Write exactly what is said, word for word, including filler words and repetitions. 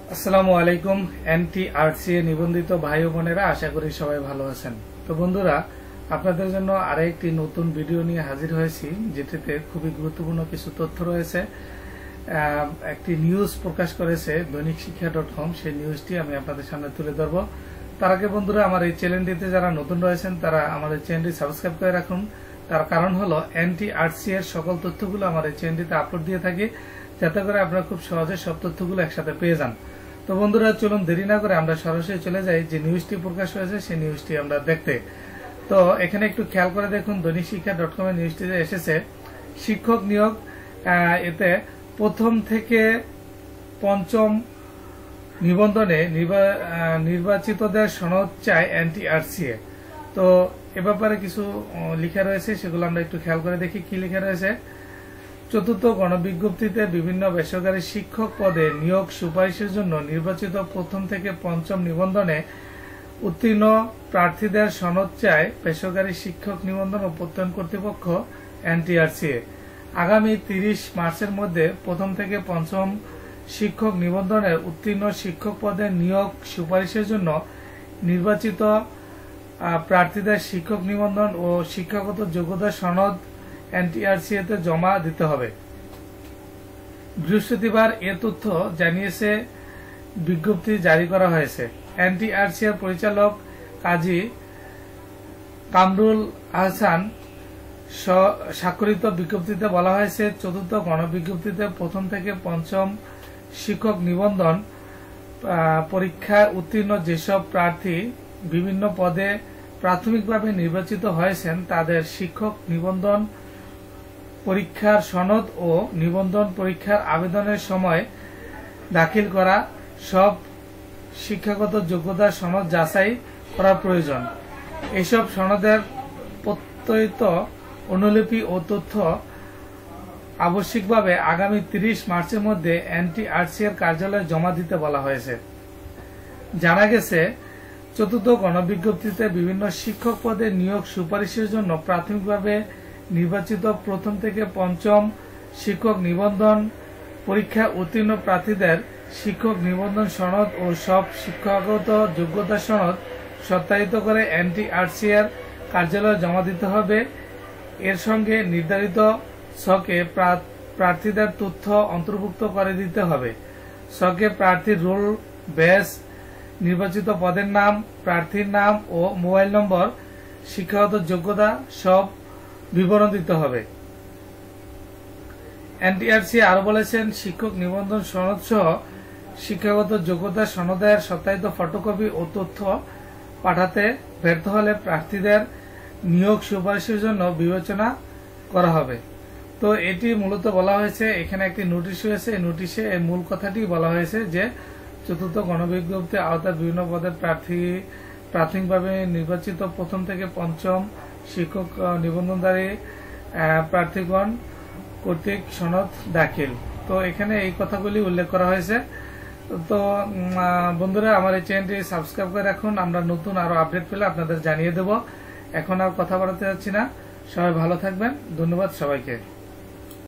আসসালামু আলাইকুম এনটিআরসিএ নিবন্ধিত ভাই ও বোনেরা, আশা করি সবাই ভালো আছেন। তো বন্ধুরা, আপনাদের জন্য আরেকটি নতুন ভিডিও নিয়ে হাজির হয়েছি, যেটিতে খুবই গুরুত্বপূর্ণ কিছু তথ্য রয়েছে। একটি নিউজ প্রকাশ করেছে দৈনিক শিক্ষা ডট কম, সেই নিউজটি আমি আপনাদের সামনে তুলে ধরব। তার আগে বন্ধুরা, আমার এই চ্যানেলটিতে যারা নতুন রয়েছেন তারা আমাদের চ্যানেলটি সাবস্ক্রাইব করে রাখুন। তার কারণ হলো এনটিআরসি এর সকল তথ্যগুলো আমার এই চ্যানেলটিতে আপলোড দিয়ে থাকি, যাতে করে আপনারা খুব সহজে সব তথ্যগুলো একসাথে পেয়ে যান। তো বন্ধুরা, চলুন দেরি না করে আমরা সরাসরি চলে যাই যে নিউজটি প্রকাশ হয়েছে সেই নিউজটি আমরা দেখতে। তো এখানে একটু খেয়াল করে দেখুন, দৈনিক শিক্ষা ডট কম এর নিউজটিতে এসেছে শিক্ষক নিয়োগ, এতে প্রথম থেকে পঞ্চম নিবন্ধনে নির্বাচিতদের সনদ চায় এনটিআরসিএ। তো এ ব্যাপারে কিছু লেখা রয়েছে, সেগুলো আমরা একটু খেয়াল করে দেখি কি লেখা রয়েছে। চতুর্থ গণবিজ্ঞপ্তিতে বিভিন্ন বেসরকারি শিক্ষক পদে নিয়োগ সুপারিশের জন্য নির্বাচিত প্রথম থেকে পঞ্চম নিবন্ধনে উত্তীর্ণ প্রার্থীদের সনদ চায় বেসরকারি শিক্ষক নিবন্ধন ও প্রত্যয়ন কর্তৃপক্ষ এনটিআরসিএ। আগামী তিরিশ মার্চের মধ্যে প্রথম থেকে পঞ্চম শিক্ষক নিবন্ধনের উত্তীর্ণ শিক্ষক পদে নিয়োগ সুপারিশের জন্য নির্বাচিত প্রার্থীদের শিক্ষক নিবন্ধন ও শিক্ষাগত যোগ্যতা সনদ এনটিআরসিএ তে জমা দিতে হবে। বৃহস্পতিবার এ তথ্য জানিয়েছে বিজ্ঞপ্তি জারি করা হয়েছে। এনটিআরসি এর পরিচালক কাজী কামরুল আহসান স্বাক্ষরিত বিজ্ঞপ্তিতে বলা হয়েছে, চতুর্থ গণবিজ্ঞপ্তিতে প্রথম থেকে পঞ্চম শিক্ষক নিবন্ধন পরীক্ষায় উত্তীর্ণ যেসব প্রার্থী বিভিন্ন পদে প্রাথমিকভাবে নির্বাচিত হয়েছেন তাদের শিক্ষক নিবন্ধন পরীক্ষার সনদ ও নিবন্ধন পরীক্ষার আবেদনের সময় দাখিল করা সব শিক্ষাগত যোগ্যতার সনদ যাচাই করা প্রয়োজন। এসব সনদের প্রত্যয়িত অনুলিপি ও তথ্য আবশ্যিকভাবে আগামী তিরিশ মার্চের মধ্যে এনটিআরসি এর কার্যালয়ে জমা দিতে বলা হয়েছে। জানা গেছে, চতুর্থ গণবিজ্ঞপ্তিতে বিভিন্ন শিক্ষক পদে নিয়োগ সুপারিশের জন্য প্রাথমিকভাবে নির্বাচিত প্রথম থেকে পঞ্চম শিক্ষক নিবন্ধন পরীক্ষা উত্তীর্ণ প্রার্থীদের শিক্ষক নিবন্ধন সনদ ও সব শিক্ষাগত যোগ্যতা সনদ সত্যায়িত করে এনটিআরসি এর কার্যালয়ে জমা দিতে হবে। এর সঙ্গে নির্ধারিত ছকে প্রার্থীদের তথ্য অন্তর্ভুক্ত করে দিতে হবে। ছকে প্রার্থীর রোল, ব্যাচ, নির্বাচিত পদের নাম, প্রার্থীর নাম ও মোবাইল নম্বর, শিক্ষাগত যোগ্যতা সব বিবরণ দিতে হবে। এনটিআরসি আরো বলেছেন, শিক্ষক নিবন্ধন সনদ সহ শিক্ষাগত যোগ্যতা সনদের সত্যায়িত ফটোকপি ও তথ্য পাঠাতে ব্যর্থ হলে প্রার্থীদের নিয়োগ সুপারিশের জন্য বিবেচনা করা হবে। তো এটি মূলত বলা হয়েছে, এখানে একটি নোটিশ হয়েছে, এই নোটিশে এই মূল কথাটি বলা হয়েছে যে চতুর্থ গণবিজ্ঞপ্তির আওতায় বিভিন্ন পদের প্রার্থী প্রাথমিকভাবে নির্বাচিত প্রথম থেকে পঞ্চম শিক্ষক নিবন্ধনধারী প্রার্থীগণ কর্তৃক সনদ দাখিল। তো এখানে এই কথাগুলি উল্লেখ করা হয়েছে। তো বন্ধুরা, আমার এই চ্যানেলটি সাবস্ক্রাইব করে রাখুন, আমরা নতুন আরো আপডেট পেলে আপনাদের জানিয়ে দেব। এখন আর কথা বাড়াতে যাচ্ছি না, সবাই ভালো থাকবেন। ধন্যবাদ সবাইকে।